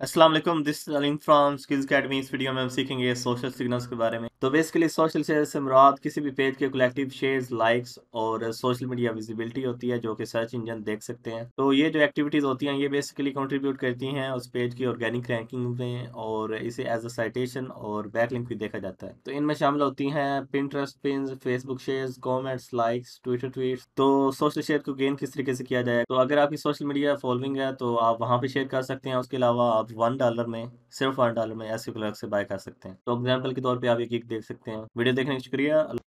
अस्सलाम वालेकुम, this is Aleem from skills academy. इस वीडियो में हम सीखेंगे सोशल सिग्नल्स के बारे में। तो बेसिकली सोशल शेयर से मुराद किसी भी पेज के कलेक्टिव शेयर्स, लाइक्स और सोशल मीडिया विजिबिलिटी होती है जो कि सर्च इंजन देख सकते हैं। तो ये जो एक्टिविटीज़ होती हैं ये बेसिकली कंट्रीब्यूट करती हैं उस पेज की ऑर्गेनिक रैंकिंग में, और इसे एज अ साइटेशन और बैकलिंक भी देखा जाता है। तो इनमें शामिल होती हैं Pinterest pins, Facebook shares, comments, likes, Twitter tweets. तो सोशल शेयर को गेन किस तरीके से किया जाए, तो अगर आपकी सोशल मीडिया फॉलोइंग है तो आप वहाँ पे शेयर कर सकते हैं। उसके अलावा आप $1 में, सिर्फ $1 में ऐसे क्लर्क से बाय कर सकते हैं। तो एग्जाम्पल के तौर पे आप ये गिग देख सकते हैं। वीडियो देखने का शुक्रिया।